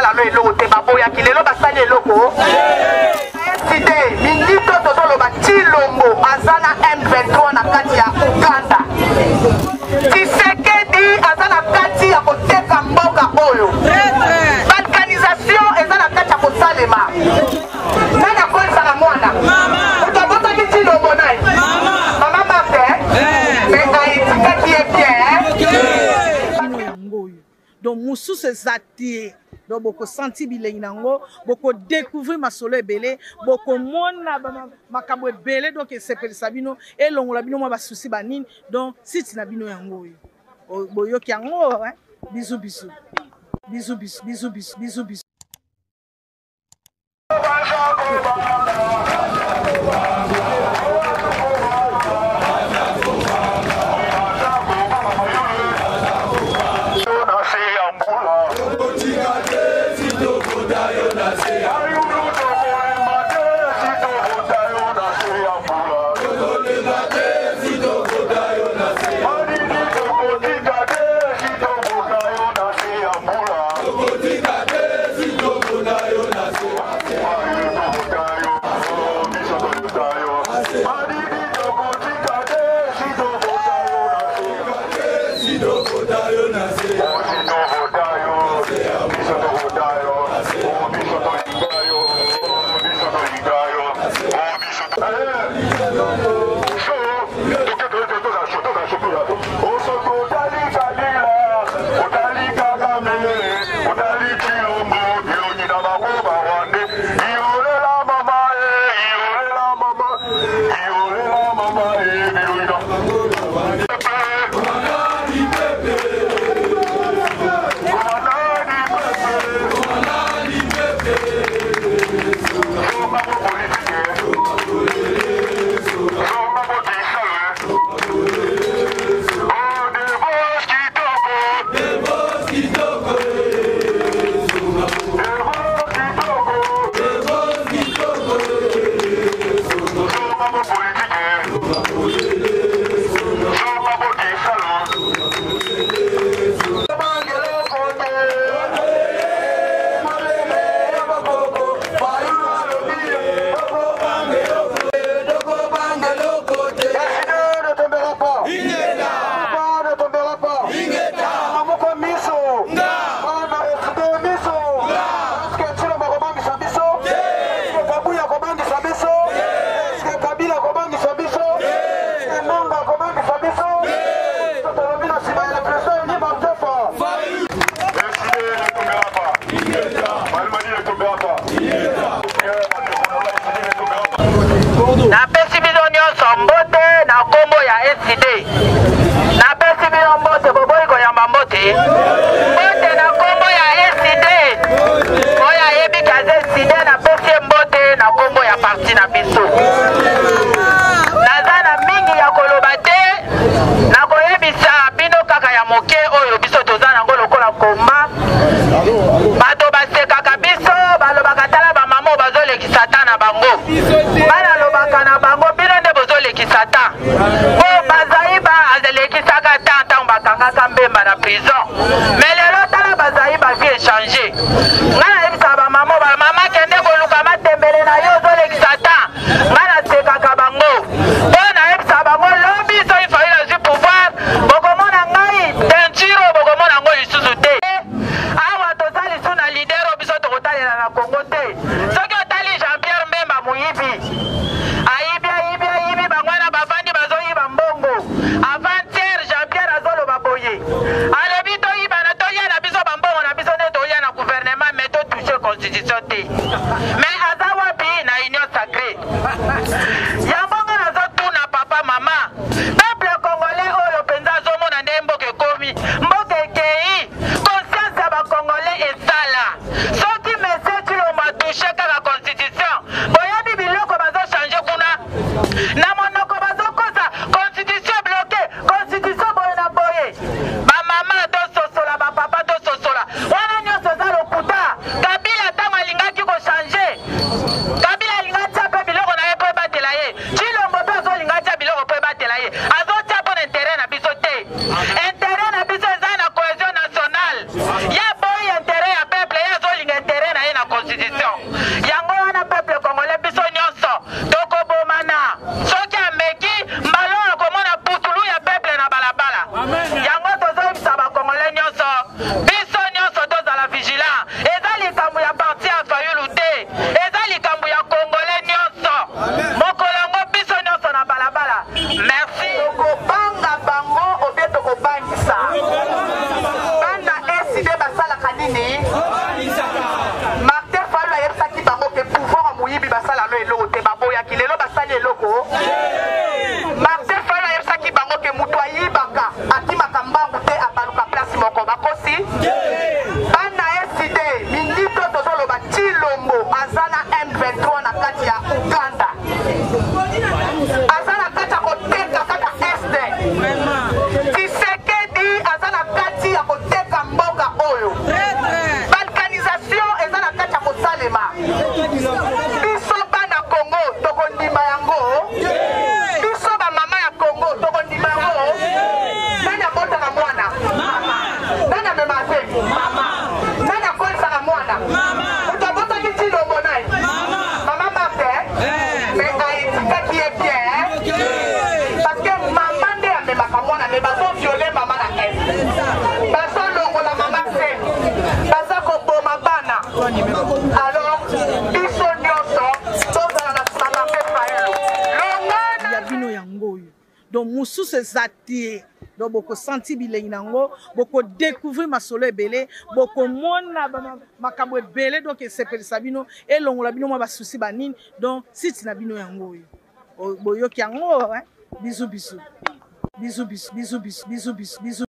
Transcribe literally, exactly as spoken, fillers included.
basala no eloko te baboya kilelo basali eloko décidé minito tozoloba Chilombo azana M vingt-trois na kati ya Uganda Tshisekedi azana kati ya koteka mboka oyo balkanisation ezana kati ya kosalema nani akolisa na mwana utabotaki Chilombo naye mama Martin mais aitikaki ye bien donc musu se zati donc boko senti bilengi nango boko découvrir masolo ebele boko mona makambo ebele donc esepelisa bino elongola bino mwa basusi banini donc site na bino yango oyo boyoki yango bisous bisous bisous bisous bisous bisous bisous bisous Kabila tango alingaki ko changer donc mosusu eza te donc bokosenti bilengi nango bokodécouvrir masolo ebele bokomona makambo ebele donc esepelisa bino elongola bino mwa basusi banini donc site na bino yango oyo boyoki yango bisous bisous bisous bisous bisous bisous bisous bisous